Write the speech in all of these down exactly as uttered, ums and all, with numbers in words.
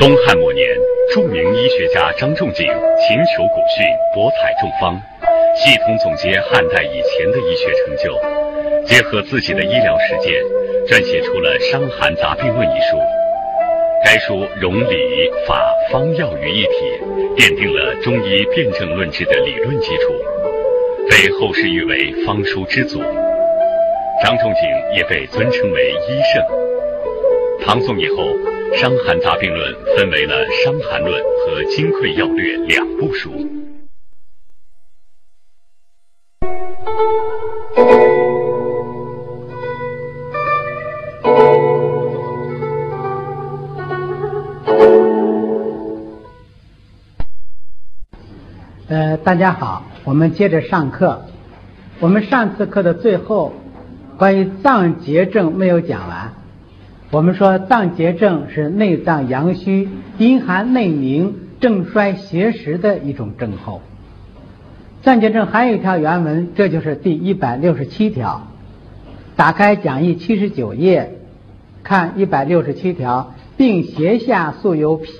东汉末年，著名医学家张仲景勤求古训，博采众方，系统总结汉代以前的医学成就，结合自己的医疗实践，撰写出了《伤寒杂病论》一书。该书融理、法、方、药于一体，奠定了中医辨证论治的理论基础，被后世誉为方书之祖。张仲景也被尊称为医圣。唐宋以后，《伤寒杂病论》分为了《伤寒论》和《金匮要略》两部书。 呃，大家好，我们接着上课。我们上次课的最后，关于脏结症没有讲完。我们说脏结症是内脏阳虚、阴寒内凝、正衰邪实的一种症候。脏结症还有一条原文，这就是第一百六十七条。打开讲义七十九页，看一百六十七条，病胁下素有痞，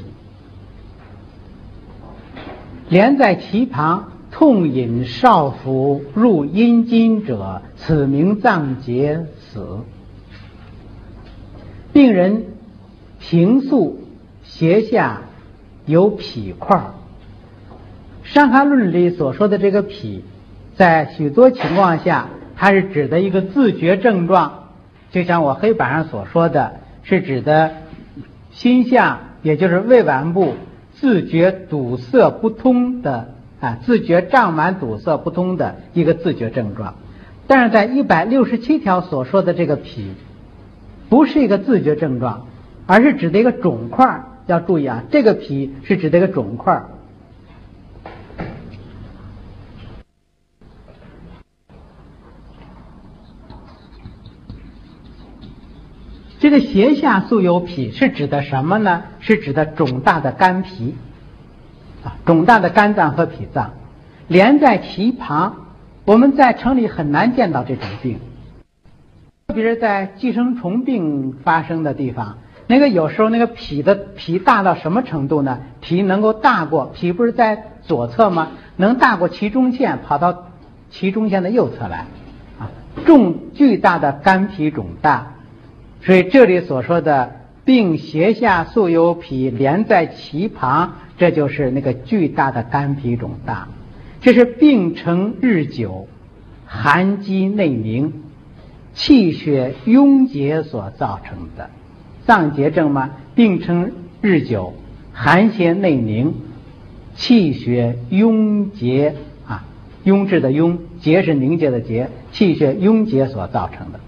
连在其旁，痛饮少腹，入阴经者，此名脏结死。病人平素胁下有痞块。伤寒论里所说的这个痞，在许多情况下，它是指的一个自觉症状，就像我黑板上所说的，是指的心象，也就是胃脘部自觉堵塞不通的啊，自觉胀满堵塞不通的一个自觉症状。但是在一百六十七条所说的这个痞，不是一个自觉症状，而是指的一个肿块。要注意啊，这个痞是指的一个肿块。这个胁下素有痞是指的什么呢？是指的肿大的肝脾啊，肿大的肝脏和脾脏连在其旁。我们在城里很难见到这种病，特别是在寄生虫病发生的地方，那个有时候那个脾的脾大到什么程度呢？脾能够大过，脾不是在左侧吗？能大过脐中线，跑到脐中线的右侧来啊，重巨大的肝脾肿大。所以这里所说的病胁下素有痞，连在其旁，这就是那个巨大的肝脾肿大。这是病程日久，寒积内凝，气血壅结所造成的。脏结症嘛，病程日久，寒邪内凝，气血壅结啊，壅滞的壅，结是凝结的结，气血壅结所造成的。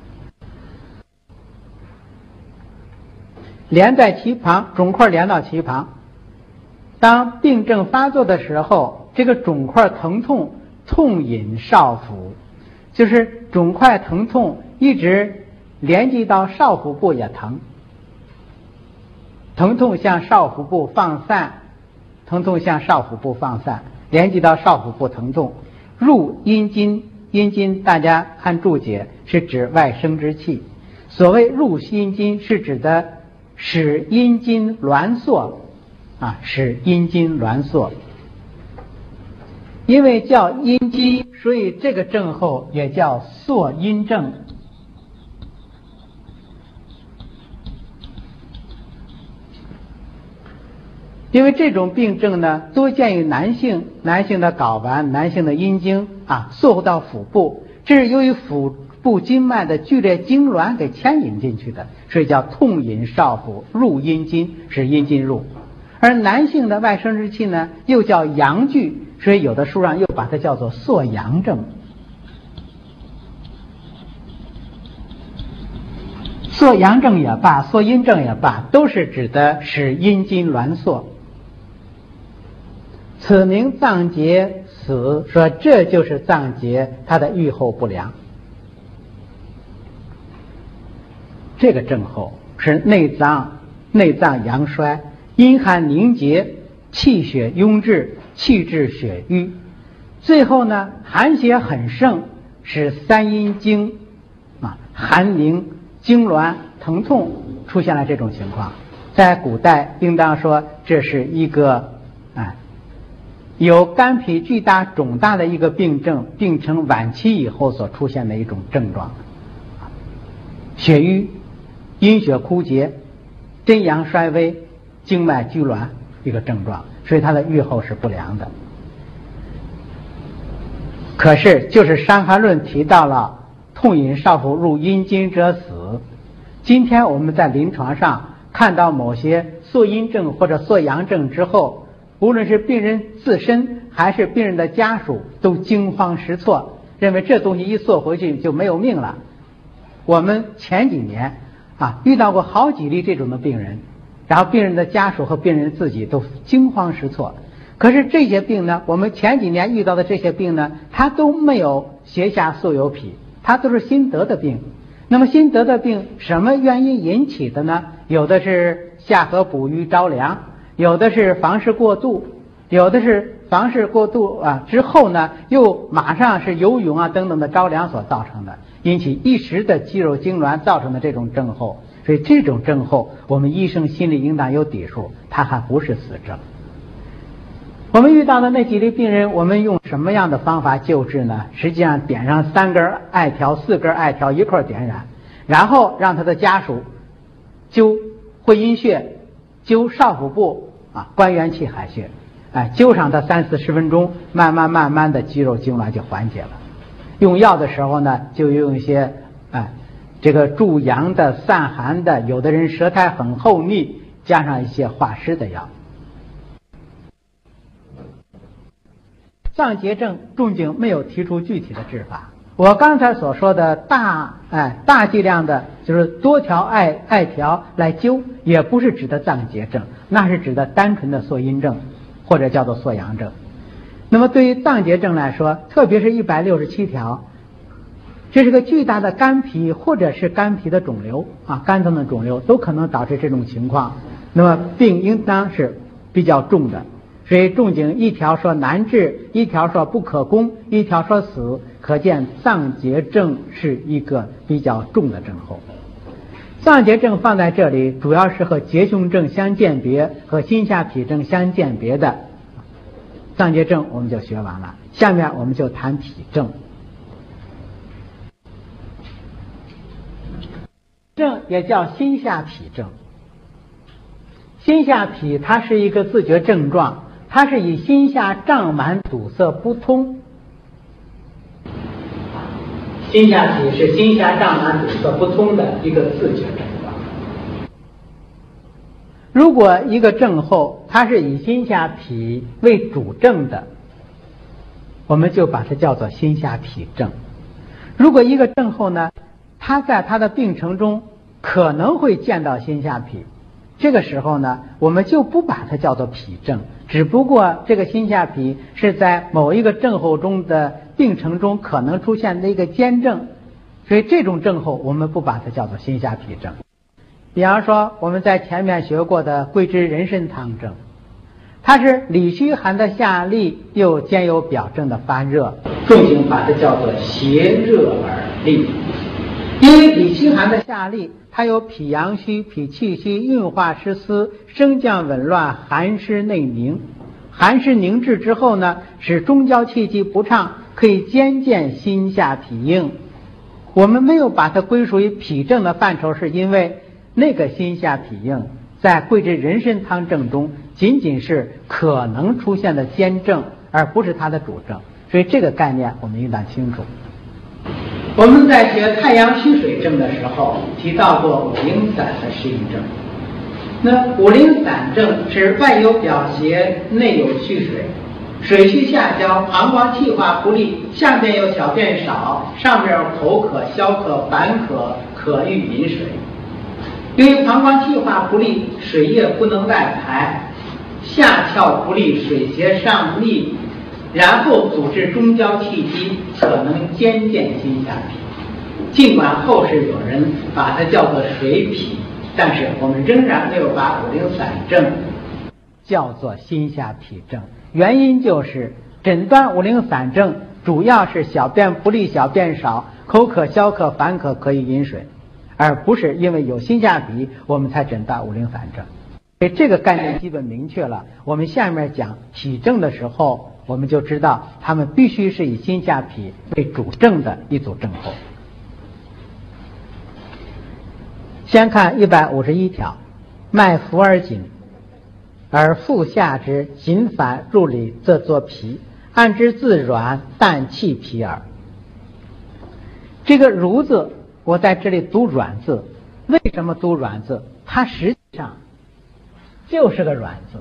连在其旁，肿块连到其旁。当病症发作的时候，这个肿块疼痛，痛引少腹，就是肿块疼痛一直连接到少腹部也疼，疼痛向少腹部放散，疼痛向少腹部放散，连接到少腹部疼痛，入阴经。阴经大家看注解，是指外生殖器。所谓入阴经，是指的使阴经挛缩啊，使阴经挛缩。因为叫阴经，所以这个症候也叫缩阴症。因为这种病症呢，多见于男性，男性的睾丸、男性的阴茎啊，缩到腹部，这是由于腹部经脉的剧烈痉挛给牵引进去的，所以叫痛引少腹，入阴经，使阴经入。而男性的外生殖器呢，又叫阳具，所以有的书上又把它叫做缩阳症。缩阳症也罢，缩阴症也罢，都是指的使阴经挛缩。此名脏结死，说这就是脏结它的预后不良。这个症候是内脏内脏阳衰，阴寒凝结，气血壅滞，气滞血瘀。最后呢，寒邪很盛，使三阴经啊寒凝、痉挛、疼痛出现了这种情况。 在古代应当说这是一个啊有肝脾巨大肿大的一个病症，病程晚期以后所出现的一种症状，血瘀、阴血枯竭、真阳衰微、经脉拘挛一个症状，所以它的预后是不良的。可是就是《伤寒论》提到了痛饮少腹入阴经者死，今天我们在临床上看到某些缩阴症或者缩阳症之后，无论是病人自身还是病人的家属都惊慌失措，认为这东西一缩回去就没有命了。我们前几年啊遇到过好几例这种的病人，然后病人的家属和病人自己都惊慌失措。可是这些病呢，我们前几年遇到的这些病呢，它都没有胁下素有痞，它都是心得的病。那么心得的病什么原因引起的呢？有的是下颌补瘀着凉，有的是房事过度，有的是房事过度啊之后呢又马上是游泳啊等等的着凉所造成的，引起一时的肌肉痉挛造成的这种症候。所以这种症候我们医生心里应当有底数，它还不是死症。我们遇到的那几例病人，我们用什么样的方法救治呢？实际上点上三根艾条、四根艾条一块点燃，然后让他的家属灸会阴穴、灸少腹部啊关元气海穴，哎，灸上它三四十分钟，慢慢慢慢的肌肉痉挛就缓解了。用药的时候呢，就用一些哎这个助阳的、散寒的，有的人舌苔很厚腻，加上一些化湿的药。脏结症仲景没有提出具体的治法。我刚才所说的大哎大剂量的，就是多条艾艾条来灸，也不是指的脏结症，那是指的单纯的缩阴症，或者叫做缩阳症。那么对于脏结症来说，特别是一百六十七条，这是个巨大的肝脾或者是肝脾的肿瘤啊，肝脏的肿瘤都可能导致这种情况。那么病应当是比较重的。所以仲景一条说难治，一条说不可攻，一条说死，可见脏结症是一个比较重的症候。脏结症放在这里主要是和结胸症相鉴别，和心下痞症相鉴别的。脏结症我们就学完了，下面我们就谈痞症。症也叫心下痞症。心下痞它是一个自觉症状，它是以心下胀满堵塞不通。心下痞是心下胀满堵塞不通的一个自觉症状。如果一个症候它是以心下痞为主症的，我们就把它叫做心下痞症。如果一个症候呢，它在它的病程中可能会见到心下痞，这个时候呢，我们就不把它叫做痞症，只不过这个心下痞是在某一个症候中的病程中可能出现的一个兼症，所以这种症候我们不把它叫做心下痞症。比方说我们在前面学过的桂枝人参汤症，它是里虚寒的下痢，又兼有表症的发热，仲景把它叫做邪热而痢。因为里虚寒的下痢，它有脾阳虚、脾气虚、运化失司、升降紊乱、寒湿内凝。寒湿凝滞之后呢，使中焦气机不畅，可以兼见心下痞应。我们没有把它归属于痞症的范畴，是因为那个心下痞应在桂枝人参汤症中仅仅是可能出现的兼症，而不是它的主症，所以这个概念我们应当清楚。我们在学太阳虚水症的时候提到过五苓散的适应症。那五苓散症是外有表邪，内有虚水，水虚下焦，膀胱气化不利，下面有小便少，上面有口渴、消渴、烦渴，可欲饮水。由于膀胱气化不利，水液不能外排，下窍不利，水邪上逆，然后阻滞中焦气机，可能兼见心下痞。尽管后世有人把它叫做水痞，但是我们仍然没有把五苓散症叫做心下痞症。原因就是诊断五苓散症主要是小便不利、小便少、口渴、消渴、烦渴，可以饮水，而不是因为有心下痞我们才诊断五苓散症。 所以这个概念基本明确了。我们下面讲体证的时候，我们就知道它们必须是以心下脾为主症的一组症候。先看一百五十一条，脉浮而紧，而腹下之，紧反入里，则作皮，按之自软，但气皮耳。这个如字，我在这里读软字，为什么读软字？它实际上就是个软字。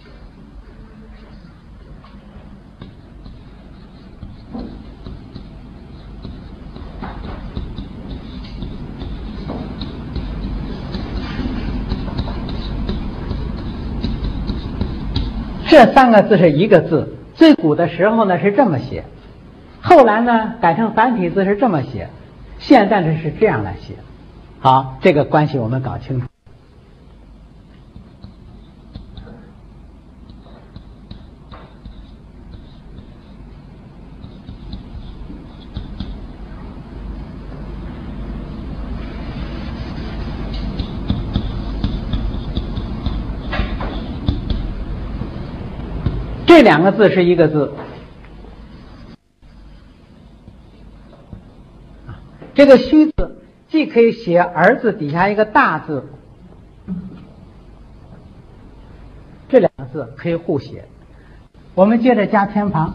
这三个字是一个字，最古的时候呢是这么写，后来呢改成繁体字是这么写，现在呢是这样来写。好，这个关系我们搞清楚。这两个字是一个字，这个虚字既可以写儿字底下一个大字，这两个字可以互写。我们接着加偏旁，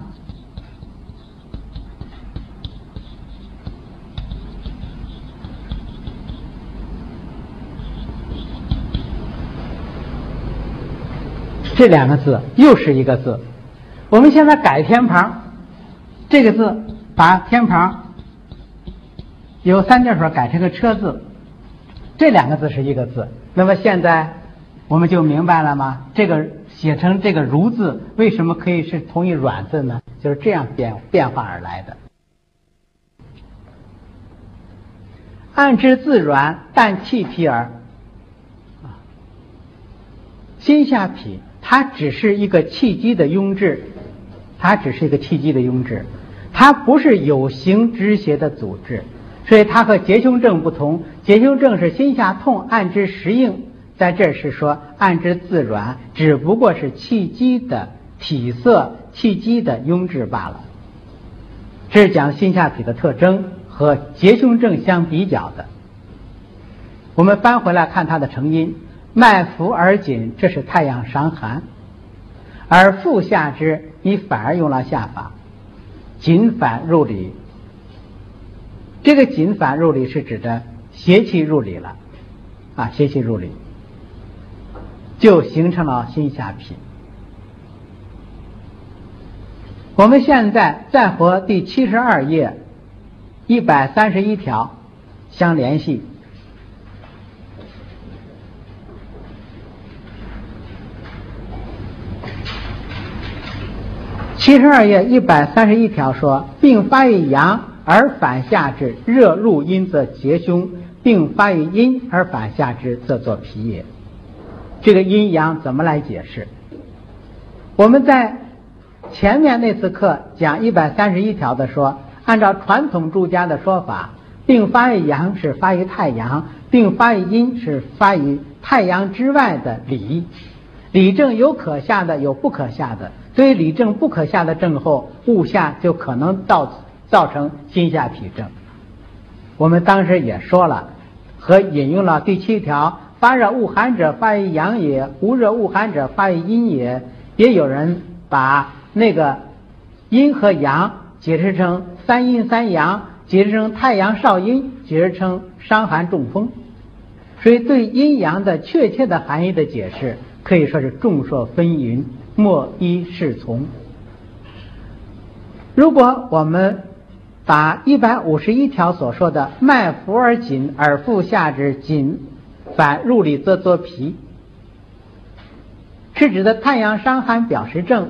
这两个字又是一个字。我们现在改偏旁，这个字把偏旁由三点水改成个车字，这两个字是一个字。那么现在我们就明白了吗？这个写成这个如字为什么可以是同一软字呢？就是这样变变化而来的。按之自软，但气皮耳。心下痞它只是一个气机的壅滞，它只是一个气机的壅滞，它不是有形直邪的组织，所以它和结胸症不同。结胸症是心下痛，按之实应，在这是说按之自软，只不过是气机的体色、气机的壅滞罢了。这是讲心下痞的特征和结胸症相比较的。我们翻回来看它的成因，脉浮而紧，这是太阳伤寒，而腹下之，你反而用了下法，紧反入里。这个紧反入里是指的邪气入里了，啊，邪气入里，就形成了心下痞。我们现在再和第七十二页一百三十一条相联系。七十二页一百三十一条说，病发于阳而反下之，热入阴则结胸；病发于阴而反下之，则作脾也。这个阴阳怎么来解释？我们在前面那次课讲一百三十一条的说，按照传统诸家的说法，病发于阳是发于太阳，病发于阴是发于太阳之外的里。里症有可下的，有不可下的。对于里症不可下的症候，误下就可能造造成心下痞症。我们当时也说了，和引用了第七条，发热恶寒者发于阳也，无热恶寒者发于阴也。也有人把那个阴和阳解释成三阴三阳，解释成太阳少阴，解释成伤寒中风。所以对阴阳的确切的含义的解释可以说是众说纷纭，莫一适从。如果我们把一百五十一条所说的脉浮而紧，而腹下之，紧反入里则作脾，是指的太阳伤寒表实症。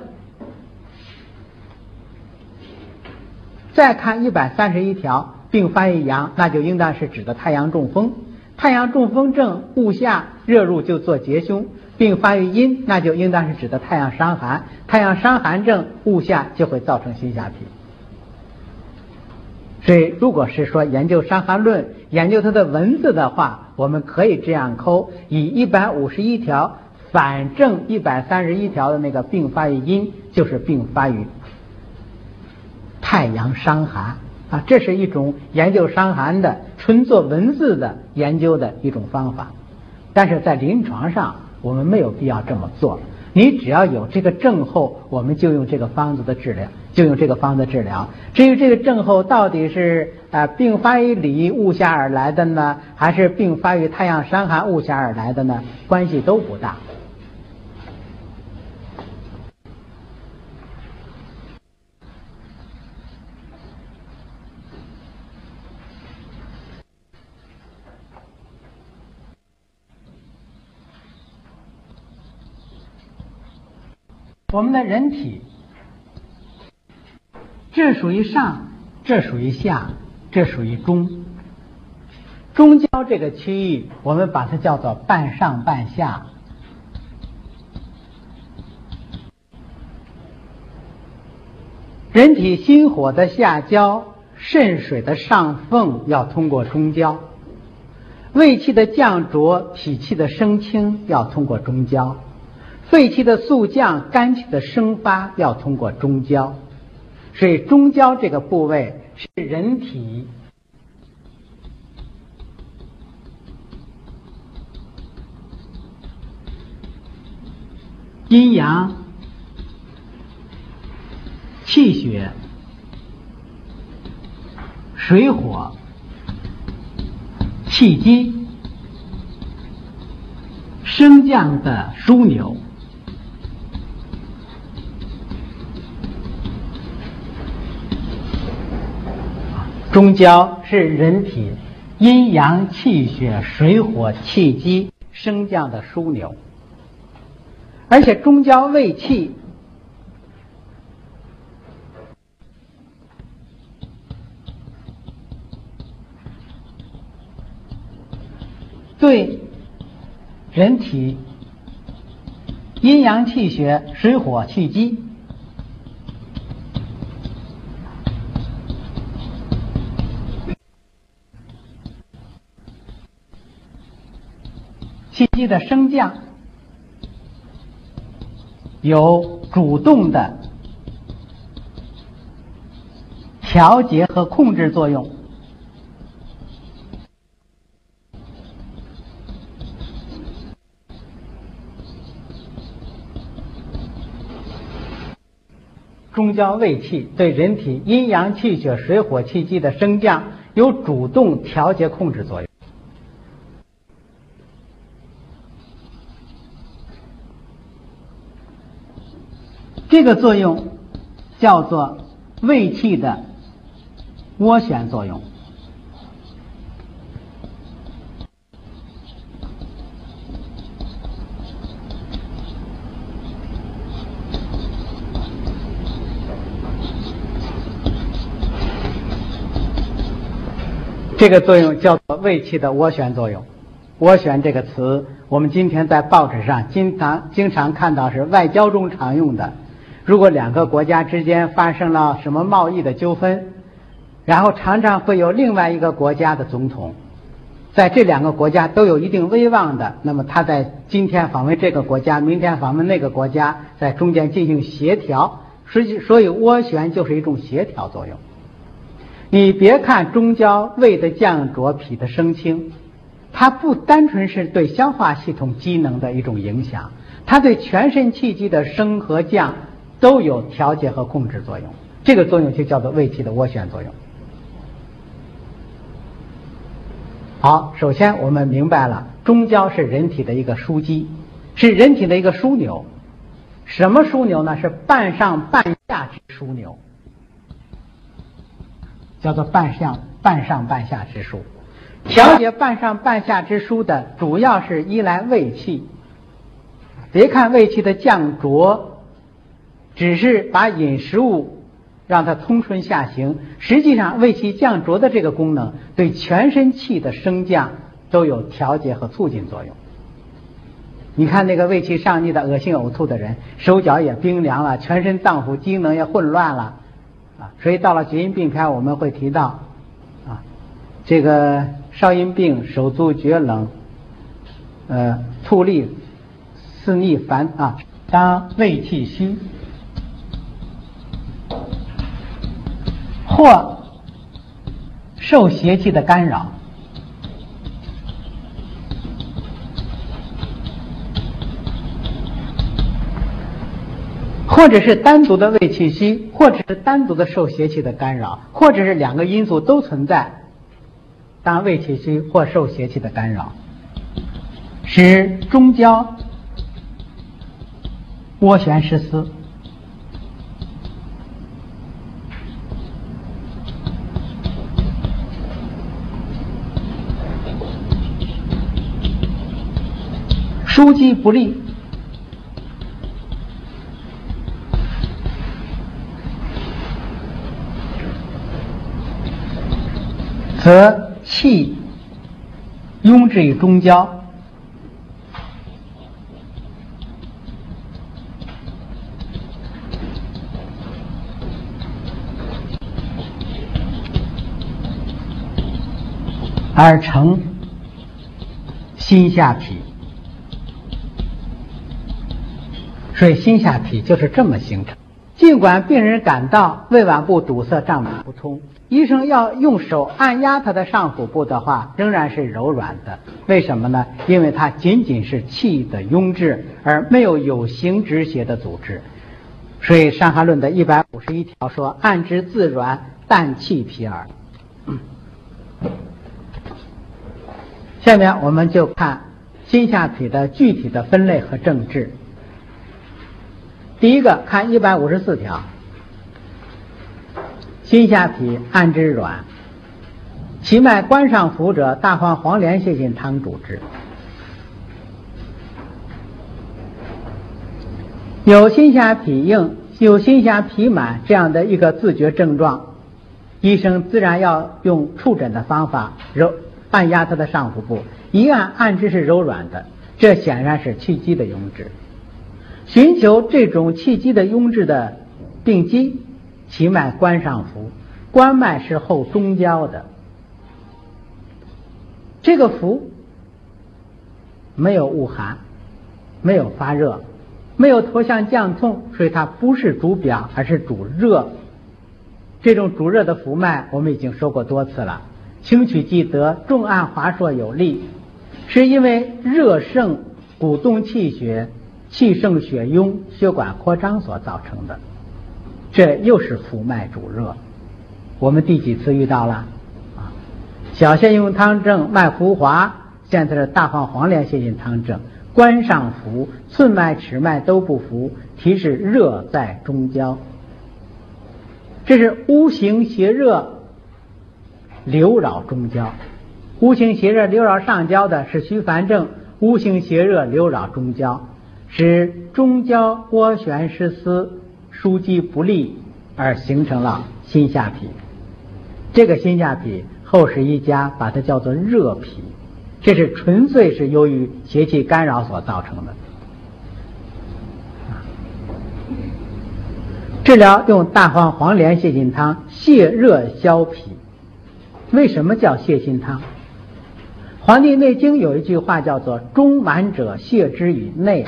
再看一百三十一条，病发于阳，那就应当是指的太阳中风。太阳中风症误下热入就做结胸，并发于阴，那就应当是指的太阳伤寒。太阳伤寒症误下就会造成心下痞。所以如果是说研究伤寒论，研究它的文字的话，我们可以这样抠，以一百五十一条反正一百三十一条的那个病发于阴，就是病发于太阳伤寒啊，这是一种研究伤寒的纯做文字的研究的一种方法。但是在临床上我们没有必要这么做，你只要有这个症候，我们就用这个方子的治疗，就用这个方子治疗。至于这个症候到底是呃并发于里物下而来的呢，还是并发于太阳伤寒物下而来的呢，关系都不大。我们的人体，这属于上，这属于下，这属于中。中焦这个区域，我们把它叫做半上半下。人体心火的下焦，肾水的上奉要通过中焦，胃气的降浊，脾气的升清要通过中焦。肺气的肃降，肝气的生发要通过中焦，所以中焦这个部位是人体阴阳、气血、水火、气机升降的枢纽。中焦是人体阴阳气血水火气机升降的枢纽，而且中焦胃气对人体阴阳气血水火气机气机的升降有主动的调节和控制作用。中焦胃气对人体阴阳气血水火气机的升降有主动调节控制作用。这个作用叫做胃气的涡旋作用。这个作用叫做胃气的涡旋作用。涡旋这个词，我们今天在报纸上经常经常看到，是外交中常用的。如果两个国家之间发生了什么贸易的纠纷，然后常常会有另外一个国家的总统，在这两个国家都有一定威望的，那么他在今天访问这个国家，明天访问那个国家，在中间进行协调，所以所以涡旋就是一种协调作用。你别看中焦胃的降浊，脾的升清，它不单纯是对消化系统机能的一种影响，它对全身气机的升和降都有调节和控制作用，这个作用就叫做胃气的涡旋作用。好，首先我们明白了，中焦是人体的一个枢机，是人体的一个枢纽。什么枢纽呢？是半上半下之枢纽，叫做半上半上半下之枢。调节半上半下之枢的主要是依赖胃气。别看胃气的降浊只是把饮食物让它通顺下行，实际上胃气降浊的这个功能对全身气的升降都有调节和促进作用。你看那个胃气上逆的恶心呕吐的人，手脚也冰凉了，全身脏腑机能也混乱了啊，所以到了厥阴病篇我们会提到啊，这个少阴病手足厥冷，呃，吐利四逆烦啊，当胃气虚，或受邪气的干扰，或者是单独的胃气虚，或者是单独的受邪气的干扰，或者是两个因素都存在，当胃气虚或受邪气的干扰，使中焦涡旋失司，枢机不利，则气壅滞于中焦，而成心下痞。所以心下痞就是这么形成。尽管病人感到胃脘部堵塞胀满不通，医生要用手按压他的上腹部的话，仍然是柔软的。为什么呢？因为它仅仅是气的壅滞，而没有有形止血的组织。所以《伤寒论》的一百五十一条说：“按之自软，但气痞耳。”下面我们就看心下痞的具体的分类和症治。第一个，看一百五十四条，心下痞按之软，其脉关上浮者，大黄黄连泻心汤主之。有心下痞硬，有心下痞满这样的一个自觉症状，医生自然要用触诊的方法揉按压他的上腹部，一按按之是柔软的，这显然是气机的壅滞。寻求这种气机的壅滞的病机，其脉关上浮，关脉是后中焦的，这个浮没有恶寒，没有发热，没有头项降痛，所以它不是主表，而是主热。这种主热的浮脉我们已经说过多次了，轻取即得，重按滑硕有力，是因为热盛鼓动气血，气盛血壅，血管扩张所造成的，这又是浮脉主热。我们第几次遇到了啊？小陷用汤症，脉浮滑，现在是大黄黄连泻心汤症，关上浮，寸脉尺脉都不浮，提示热在中焦。这是乌行邪热流扰中焦，乌行邪热流扰上焦的是虚烦症，乌行邪热流扰中焦，使中焦涡旋失司，枢机不利，而形成了心下痞。这个心下痞后世医家把它叫做热痞，这是纯粹是由于邪气干扰所造成的。治疗用大黄黄连泻心汤泻热消痞。为什么叫泻心汤？《黄帝内经》有一句话叫做中满者泻之以内。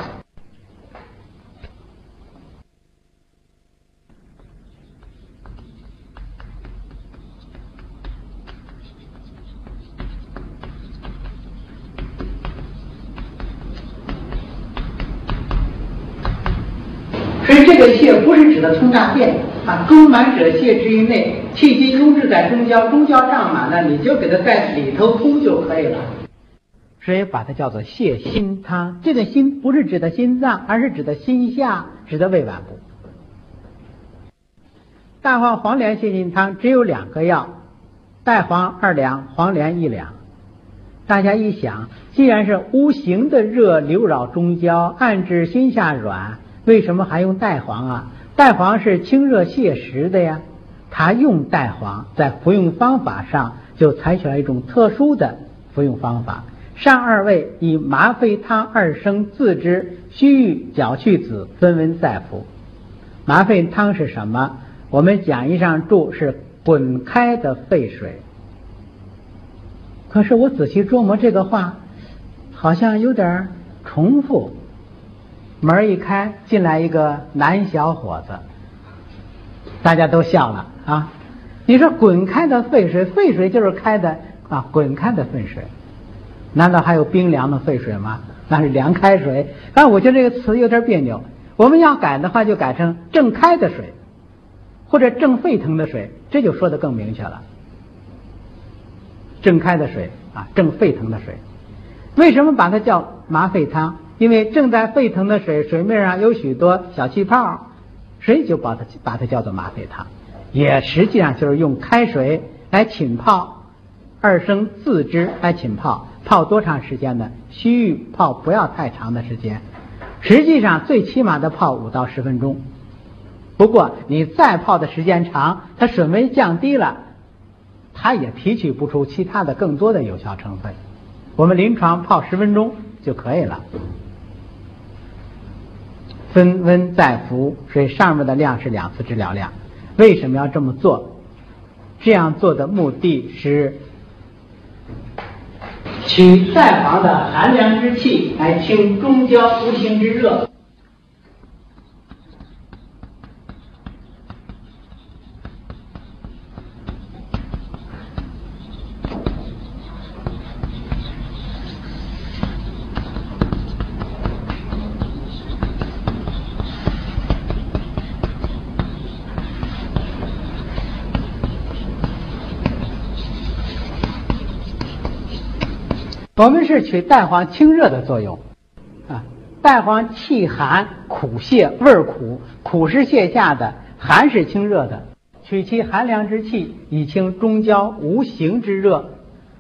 所以这个泻不是指的通大便啊，中满者泻之于内，气机壅滞在中焦，中焦胀满了，你就给它在里头通就可以了。所以把它叫做泻心汤。这个心不是指的心脏，而是指的心下，指的胃脘部。大黄黄连泻心汤只有两个药，代黄二两，黄连一两。大家一想，既然是无形的热流扰中焦，按治心下软，为什么还用代黄啊？代黄是清热泻实的呀，它用代黄在服用方法上就采取了一种特殊的服用方法。上二味以麻沸汤二升自之，须臾绞去子，分温再服。麻沸汤是什么？我们讲义上注是滚开的沸水。可是我仔细琢磨这个话，好像有点重复。 门一开，进来一个男小伙子，大家都笑了啊！你说滚开的沸水，沸水就是开的啊，滚开的沸水，难道还有冰凉的沸水吗？那是凉开水。但我觉得这个词有点别扭，我们要改的话就改成正开的水，或者正沸腾的水，这就说得更明确了。正开的水啊，正沸腾的水。为什么把它叫麻沸汤？因为正在沸腾的水，水面上有许多小气泡，所以就把它把它叫做麻沸汤。也实际上就是用开水来浸泡，二升自知来浸泡，泡多长时间呢？须臾泡不要太长的时间，实际上最起码的泡五到十分钟。不过你再泡的时间长，它水温降低了，它也提取不出其他的更多的有效成分。我们临床泡十分钟就可以了。分温再服，所以上面的量是两次治疗量。为什么要这么做？这样做的目的是取带黄的寒凉之气来清中焦无形之热。我们是取带黄清热的作用啊，带黄气寒苦泻，味苦，苦是泻下的，寒是清热的，取其寒凉之气以清中焦无形之热，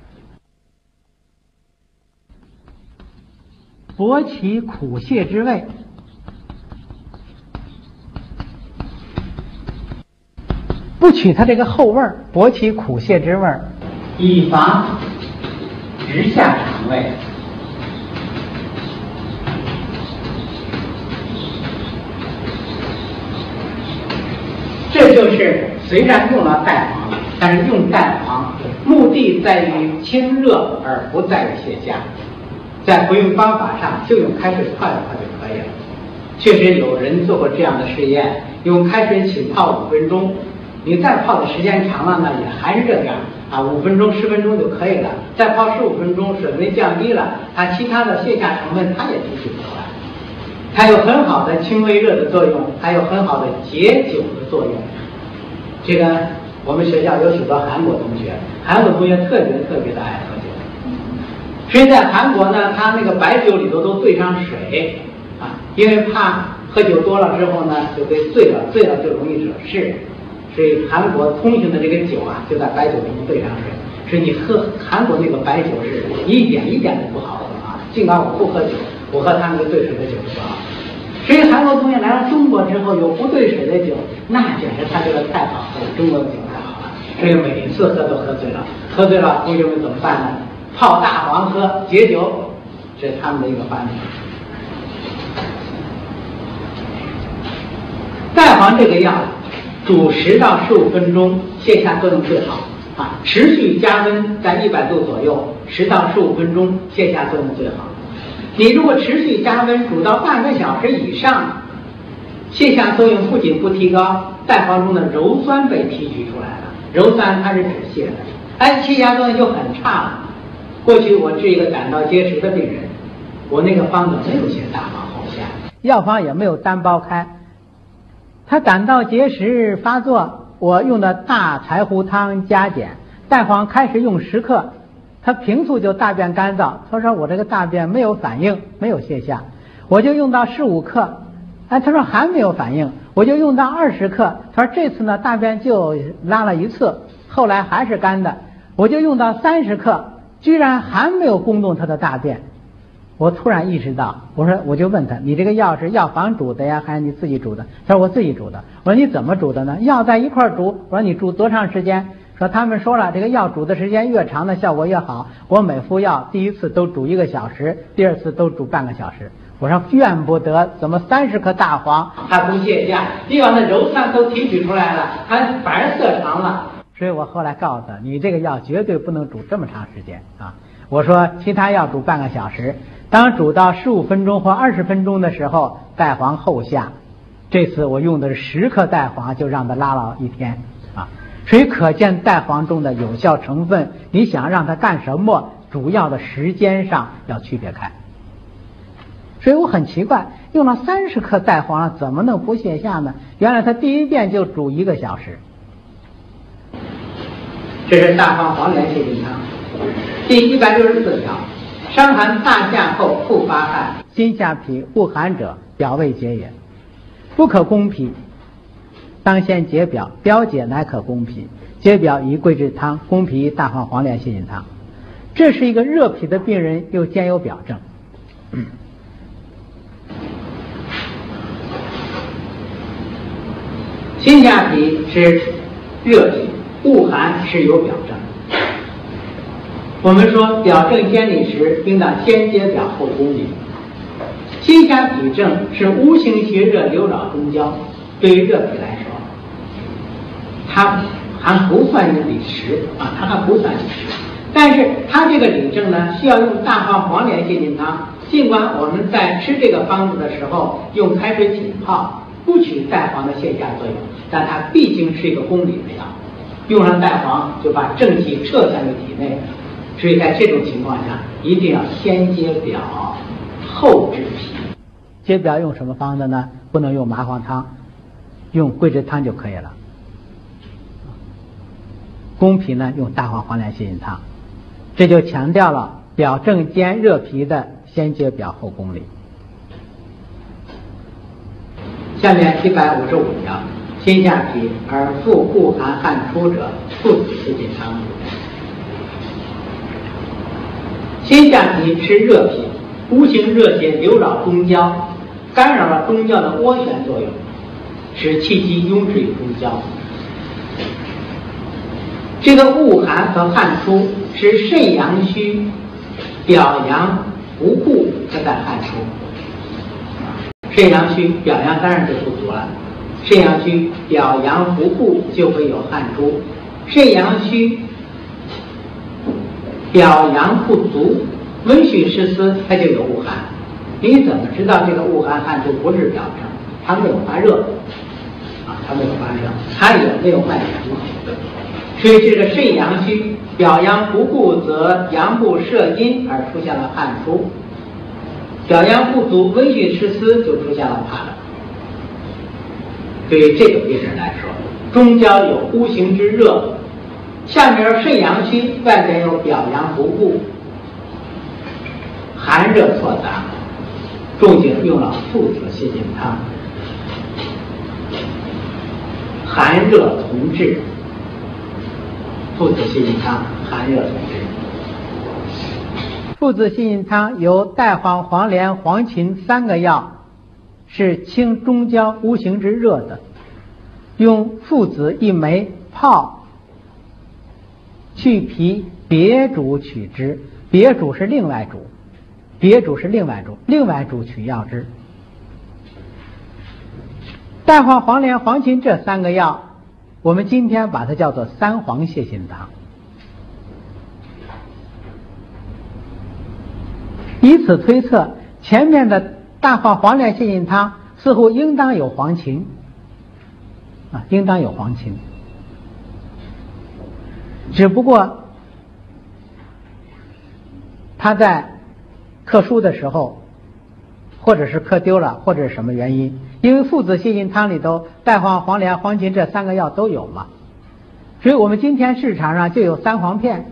博其苦泻之味。不取它这个后味儿，博其苦泻之味儿，以防直下肠胃。这就是虽然用了带黄，但是用带黄目的在于清热，而不在于泻下。在服用方法上就用开水泡一泡就可以了。确实有人做过这样的试验，用开水浸泡五分钟，你再泡的时间长了呢，也还是这样啊，五分钟、十分钟就可以了。再泡十五分钟，水温降低了，它其他的泻下成分它也提取不出来。它有很好的清胃热的作用，还有很好的解酒的作用。这个我们学校有许多韩国同学，韩国同学特别特别的爱喝酒。所以在韩国呢，他那个白酒里头都兑上水啊，因为怕喝酒多了之后呢，就被醉了，醉了就容易惹事。所以韩国通行的这个酒啊，就在白酒里面兑上水。所以你喝韩国那个白酒是一点一点都不好喝啊。尽管我不喝酒，我喝他那个兑水的酒就好。所以韩国同学来到中国之后，有不兑水的酒，那简直他觉得太好喝了，中国的酒太好了。所以每一次喝都喝醉了，喝醉了，同学们怎么办呢？泡大黄喝解酒，这是他们的一个办法。带黄这个药煮十到十五分钟，泻下作用最好啊。持续加温在一百度左右，十到十五分钟，泻下作用最好。你如果持续加温煮到半个小时以上，泻下作用不仅不提高，带黄中的鞣酸被提取出来了。鞣酸它是止泻的，哎，泻下作用就很差了。过去我治一个胆道结石的病人，我那个方子没有写大黄后下，药方也没有单包开。他胆道结石发作，我用的大柴胡汤加减，带黄开始用十克，他平素就大便干燥，他说我这个大便没有反应，没有泻下，我就用到十五克，哎，他说还没有反应，我就用到二十克，他说这次呢大便就拉了一次，后来还是干的，我就用到三十克，居然还没有攻动他的大便。我突然意识到，我说我就问他，你这个药是药房煮的呀，还是你自己煮的？他说我自己煮的。我说你怎么煮的呢？药在一块煮。我说你煮多长时间？说他们说了，这个药煮的时间越长的效果越好。我每副药第一次都煮一个小时，第二次都煮半个小时。我说怨不得，怎么三十克大黄它不泻下，你把那鞣酸都提取出来了，它反而色长了。所以我后来告诉他，你这个药绝对不能煮这么长时间啊。 我说其他药煮半个小时，当煮到十五分钟或二十分钟的时候，代黄后下。这次我用的是十克代黄，就让它拉了一天啊。所以可见代黄中的有效成分，你想让它干什么，主要的时间上要区别开。所以我很奇怪，用了三十克代黄怎么能不泻下呢？原来它第一遍就煮一个小时。这是大黄黄连泻心汤第一百六十四条：伤寒大夏后复发汗，心下痞恶寒者，表未解也。不可攻脾，当先解表，表解乃可攻脾。解表宜桂枝汤，攻脾大黄黄连泻心汤。这是一个热脾的病人，又兼有表症。嗯心下痞是热体，恶寒是有表症。我们说表症先理时，应当先解表后攻理。心下痞症是无形邪热流扰中焦，对于热体来说，它还不算是理实啊，它还不算理实。但是它这个理症呢，需要用大黄黄连泻心汤。尽管我们在吃这个方子的时候用开水浸泡，不起代黄的泻下作用，但它毕竟是一个攻理的药，用上代黄就把正气撤向于体内，所以在这种情况下，一定要先解表后治脾。解表用什么方子呢？不能用麻黄汤，用桂枝汤就可以了。攻脾呢，用大黄黄连泻心汤。这就强调了表症兼热脾的先解表后攻理。下面一百五十五条：心下痞而腹恶寒汗出者，附子泻心汤。心下痞是热脾，无形热邪流扰中焦，干扰了中焦的涡旋作用，使气机壅滞于中焦。这个恶寒和汗出是肾阳虚，表阳不顾才在汗出。肾阳虚，表阳当然就不足了。肾阳虚，表阳不顾就会有汗出。肾阳虚，表阳不足，温煦湿湿，它就有恶寒。你怎么知道这个恶寒汗出不是表症？它没有发热啊，它没有发热，它也没有脉出。所以这个肾阳虚，表阳不顾，则阳部摄阴而出现了汗出；表阳不足，温煦湿湿，就出现了怕冷。对于这个病人来说，中焦有无形之热，下面肾阳虚，外边有表阳不顾，寒热错杂，仲景用了附子泻心汤，寒热同治。附子泻心汤，寒热同治。附子泻心汤由代黄、黄连、黄芩三个药，是清中焦无形之热的。用附子一枚泡，去皮，别煮取之。别煮是另外煮，别煮是另外煮，另外煮取药汁。代黄、黄连、黄芩这三个药，我们今天把它叫做三黄泻心汤。以此推测，前面的大黄黄连泻心汤似乎应当有黄芩啊，应当有黄芩，只不过他在刻书的时候，或者是刻丢了，或者是什么原因，因为附子泻心汤里头代黄、黄连、黄芩这三个药都有嘛，所以我们今天市场上就有三黄片。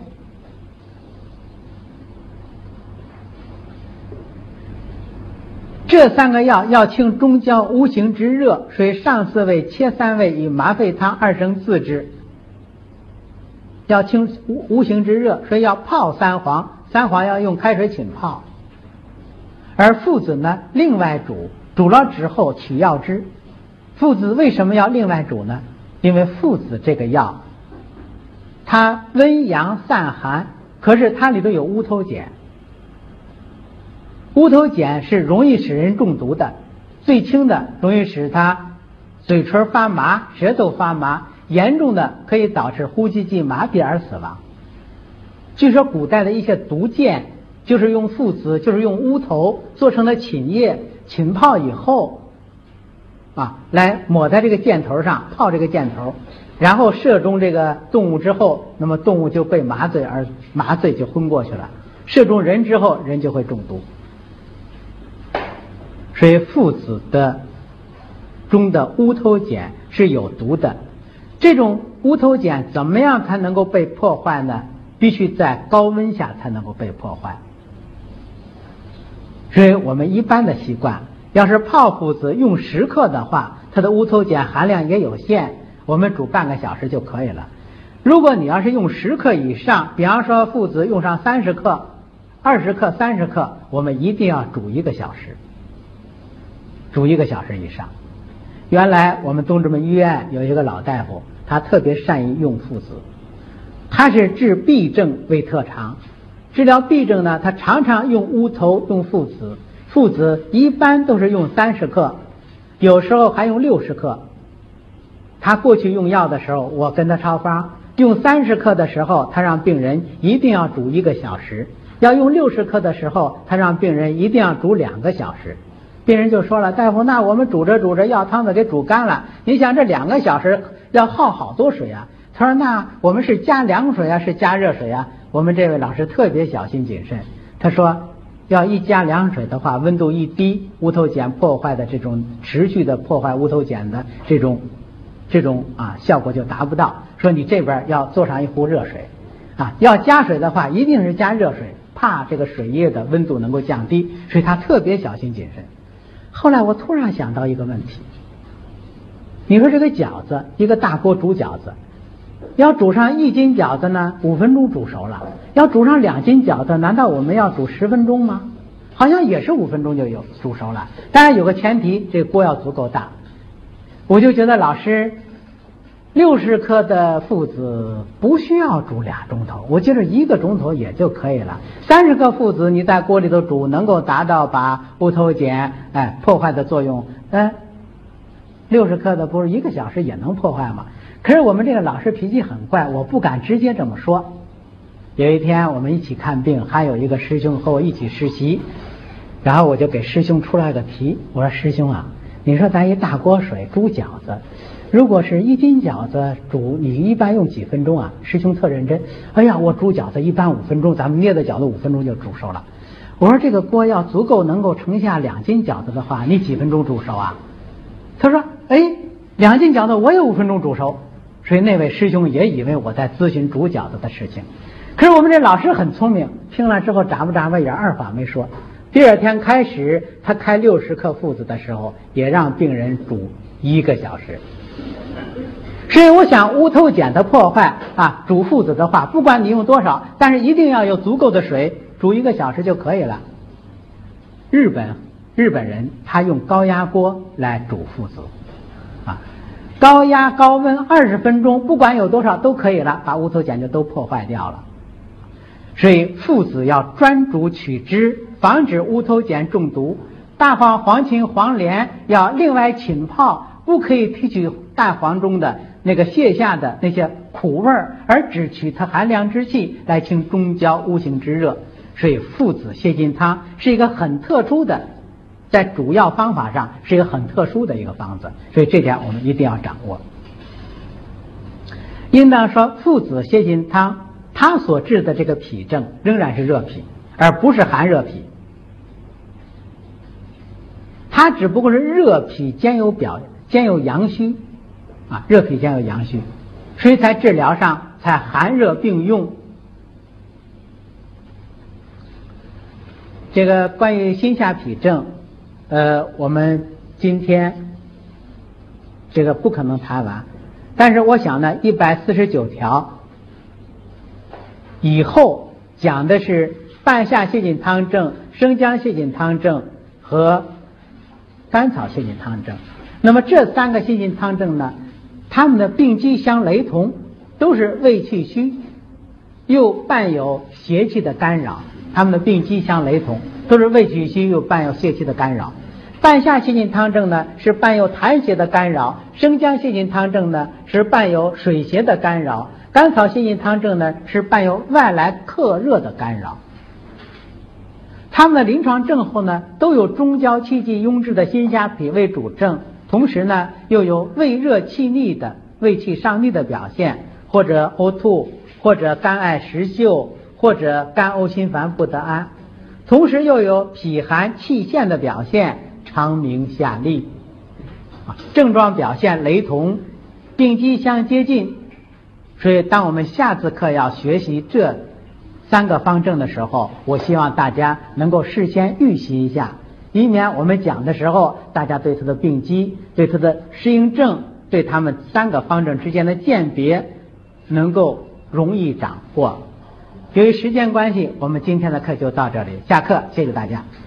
这三个药要清中焦无形之热，所以上四味、切三味以麻沸汤二升自之。要清无无形之热，所以要泡三黄，三黄要用开水浸泡。而附子呢，另外煮，煮了之后取药汁。附子为什么要另外煮呢？因为附子这个药，它温阳散寒，可是它里头有乌头碱。乌头碱是容易使人中毒的，最轻的容易使他嘴唇发麻、舌头发麻，严重的可以导致呼吸系麻痹而死亡。 据说古代的一些毒箭，就是用附子，就是用乌头做成了寝液，浸泡以后，啊，来抹在这个箭头上，泡这个箭头，然后射中这个动物之后，那么动物就被麻醉而麻醉就昏过去了。射中人之后，人就会中毒。所以附子的中的乌头碱是有毒的。这种乌头碱怎么样才能够被破坏呢？必须在高温下才能够被破坏。所以我们一般的习惯，要是泡附子用十克的话，它的乌头碱含量也有限，我们煮半个小时就可以了。如果你要是用十克以上，比方说附子用上三十克、二十克、三十克，我们一定要煮一个小时，煮一个小时以上。原来我们东直门医院有一个老大夫，他特别善于用附子，他是治痹症为特长。治疗痹症呢，他常常用乌头、用附子。附子一般都是用三十克，有时候还用六十克。他过去用药的时候，我跟他抄方，用三十克的时候，他让病人一定要煮一个小时；要用六十克的时候，他让病人一定要煮两个小时。病人就说了，大夫，那我们煮着煮着药汤子给煮干了，你想这两个小时要耗好多水啊。他说，那我们是加凉水啊，是加热水啊？我们这位老师特别小心谨慎，他说要一加凉水的话，温度一低，乌头碱破坏的这种持续的破坏乌头碱的这种这种啊效果就达不到。说你这边要做上一壶热水啊，要加水的话一定是加热水，怕这个水液的温度能够降低，所以他特别小心谨慎。后来我突然想到一个问题，你说这个饺子，一个大锅煮饺子，要煮上一斤饺子呢，五分钟煮熟了；要煮上两斤饺子，难道我们要煮十分钟吗？好像也是五分钟就有煮熟了。当然有个前提，这个锅要足够大。我就觉得老师，六十克的附子不需要煮俩钟头，我觉得一个钟头也就可以了。三十克附子你在锅里头煮，能够达到把乌头碱哎破坏的作用。哎，六十克的不是一个小时也能破坏吗？可是我们这个老师脾气很怪，我不敢直接这么说。有一天我们一起看病，还有一个师兄和我一起实习，然后我就给师兄出了个题，我说师兄啊，你说咱一大锅水煮饺子，如果是一斤饺子煮，你一般用几分钟啊？师兄特认真，哎呀，我煮饺子一般五分钟，咱们捏的饺子五分钟就煮熟了。我说这个锅要足够能够盛下两斤饺子的话，你几分钟煮熟啊？他说，哎，两斤饺子我也五分钟煮熟。所以那位师兄也以为我在咨询煮饺子的事情。可是我们这老师很聪明，听了之后眨巴眨巴眼，二话没说。第二天开始，他开六十克附子的时候，也让病人煮一个小时。所以我想乌头碱的破坏啊，煮附子的话，不管你用多少，但是一定要有足够的水，煮一个小时就可以了。日本日本人他用高压锅来煮附子啊，高压高温二十分钟，不管有多少都可以了，把乌头碱就都破坏掉了。所以附子要专煮取汁，防止乌头碱中毒。大黄、黄芩、黄连要另外浸泡，不可以提取大黄中的那个泻下的那些苦味儿，而只取它寒凉之气来清中焦乌行之热。所以附子泻金汤是一个很特殊的，在主要方法上是一个很特殊的一个方子，所以这点我们一定要掌握。应当说附子泻金汤它所治的这个脾症仍然是热脾，而不是寒热脾。它只不过是热脾兼有表兼有阳虚啊，热脾兼有阳虚，所以在治疗上才寒热并用。这个关于心下痞症，呃，我们今天这个不可能谈完，但是我想呢，一百四十九条以后讲的是半夏泻金汤症、生姜泻金汤症和甘草泻金汤症。那么这三个泻金汤症呢，它们的病机相雷同，都是胃气虚，又伴有邪气的干扰。它们的病机相雷同，都是胃气虚又伴有邪气的干扰。半夏泻金汤症呢是伴有痰邪的干扰，生姜泻金汤症呢是伴有水邪的干扰， 甘草心隐汤症呢是伴有外来克热的干扰。他们的临床症候呢都有中焦气机壅滞的心下脾胃主症，同时呢又有胃热气逆的胃气上逆的表现，或者呕吐，或者肝艾实秀，或者肝呕心烦不得安，同时又有脾寒气陷的表现，肠鸣下痢，症状表现雷同，病机相接近。所以当我们下次课要学习这三个方症的时候，我希望大家能够事先预习一下，以免我们讲的时候大家对它的病机，对它的适应症，对它们三个方症之间的鉴别能够容易掌握。由于时间关系，我们今天的课就到这里，下课，谢谢大家。